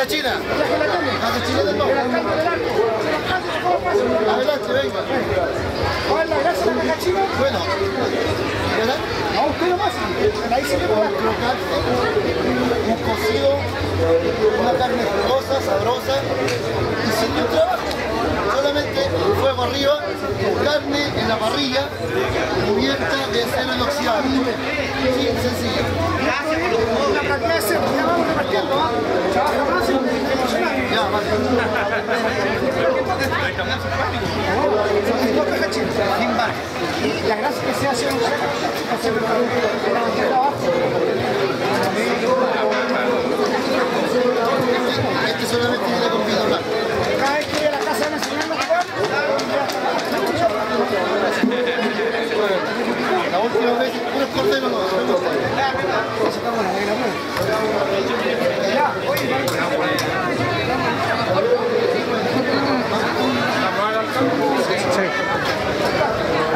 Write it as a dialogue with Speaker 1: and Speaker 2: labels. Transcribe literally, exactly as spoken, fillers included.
Speaker 1: china. Caja china del lomo. Adelante, venga.
Speaker 2: ¿Cuál es la grasa de la caja china?
Speaker 1: Bueno, ¿verdad?
Speaker 2: No, usted nomás. Ahí se ve por
Speaker 1: Crocante, un cocido, una carne jugosa, sabrosa y sin un trabajo. Solamente fuego arriba, carne en la parrilla, cubierta de acero inoxidable. Sí, sencillo.
Speaker 2: Gracias por los la cantidad de cerdo. Ya vamos repartiendo, ¿ah? Trabaja más en emocional.
Speaker 1: Ya, vale.
Speaker 2: Son dos cajas chinas. Sin bar. Y la grasa que se hace en un saco,